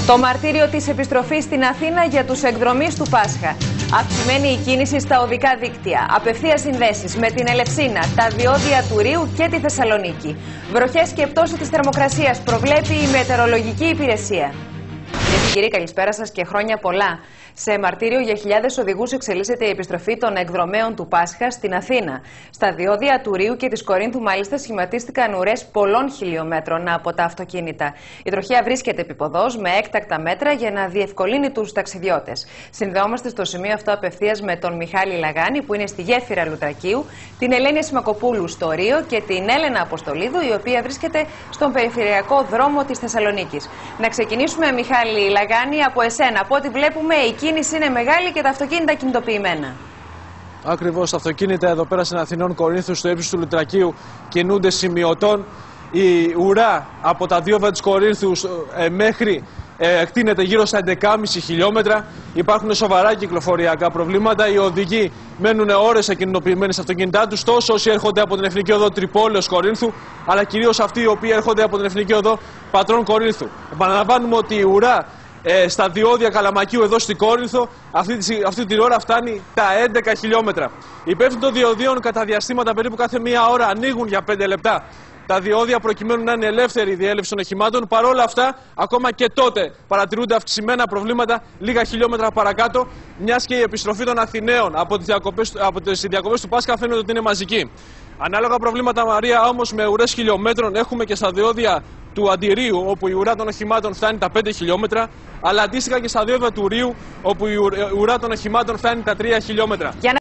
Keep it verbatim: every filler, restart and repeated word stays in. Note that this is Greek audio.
Το μαρτύριο της επιστροφής στην Αθήνα για τους εκδρομείς του Πάσχα. Αυξημένη η κίνηση στα οδικά δίκτυα. Απευθείας συνδέσεις με την Ελευσίνα, τα διόδια του Ρίου και τη Θεσσαλονίκη. Βροχές και πτώση της θερμοκρασίας προβλέπει η Μετεωρολογική Υπηρεσία. Κυρίες και κύριοι, καλησπέρα σας και χρόνια πολλά. Σε μαρτύριο για χιλιάδες οδηγούς εξελίσσεται η επιστροφή των εκδρομέων του Πάσχα στην Αθήνα. Στα διόδια του Ρίου και της Κορίνθου, μάλιστα, σχηματίστηκαν ουρές πολλών χιλιόμετρων από τα αυτοκίνητα. Η τροχέα βρίσκεται επίποδος με έκτακτα μέτρα για να διευκολύνει τους ταξιδιώτες. Συνδεόμαστε στο σημείο αυτό απευθείας με τον Μιχάλη Λαγάνη, που είναι στη γέφυρα Λουτρακίου, την Ελένη Σιμακοπούλου στο Ρίο και την Έλενα Αποστολίδου, η οποία βρίσκεται στον περιφερειακό δρόμο της Θεσσαλονίκης. Να ξεκινήσουμε, Μιχάλη Λαγάνη, από εσένα. Από ό,τι βλέπουμε, η κίνηση είναι μεγάλη και τα αυτοκίνητα κινητοποιημένα. Ακριβώς, τα αυτοκίνητα εδώ πέρα στην Αθηνών Κορίνθου, στο ύψος του Λουτρακίου, κινούνται σημειωτών. Η ουρά από τα διόδια της Κορίνθου ε, μέχρι ε, εκτείνεται γύρω στα έντεκα κόμμα πέντε χιλιόμετρα. Υπάρχουν σοβαρά κυκλοφοριακά προβλήματα. Οι οδηγοί μένουν ώρες ακινητοποιημένοι στα αυτοκίνητά τους, τόσο όσοι έρχονται από την Εθνική Οδό Τρυπόλεως Κορίνθου, αλλά κυρίως αυτοί οι οποίοι έρχονται από την Εθνική Οδό Πατρών Κορίνθου. Επαναλαμβάνουμε ότι η ουρά Ε, στα διόδια Καλαμακίου εδώ στην Κόρινθο αυτή, αυτή την ώρα φτάνει τα έντεκα χιλιόμετρα. Οι υπεύθυνοι των διοδίων κατά διαστήματα περίπου κάθε μία ώρα ανοίγουν για πέντε λεπτά τα διόδια προκειμένου να είναι ελεύθερη η διέλευση των οχημάτων. Παρ' όλα αυτά, ακόμα και τότε παρατηρούνται αυξημένα προβλήματα λίγα χιλιόμετρα παρακάτω, μιας και η επιστροφή των Αθηναίων από τις διακοπές, από τις διακοπές του Πάσχα φαίνεται ότι είναι μαζική. Ανάλογα προβλήματα, Μαρία, όμως, με ουρές χιλιόμετρων έχουμε και στα διόδια του Αντιρίου, όπου η ουρά των οχημάτων φτάνει τα πέντε χιλιόμετρα, αλλά αντίστοιχα και στα διόδια του Ρίου, όπου η ουρά των οχημάτων φτάνει τα τρία χιλιόμετρα. Για να